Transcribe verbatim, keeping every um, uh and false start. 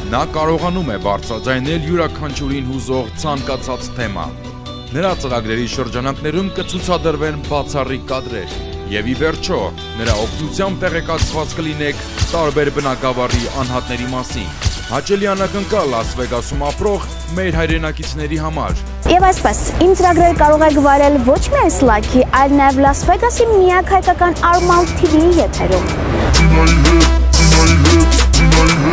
Նա կարողանում է բարձրաձայնել յուրաքանչյուրին հուզող ցանկացած թեմա։ Նրա ծրագրերի շրջանակներում կցուցադրվեն բացառիկ կադրեր, եւ ի վերջո նրա օգնությամբ տեղեկացված կլինեք տարբեր բնակավարի անհատների մասին։ Հաճելի անակնկալ Լաս Վեգասում ապրող մեր հայրենակիցների համար։ Եվ այսպես, իմ ծրագրերը կարող եք վարել ոչ միայն Slack-ի, այլ նաև Լաս Վեգասի միակ հայկական ARMOUNT T V-ի եթերում։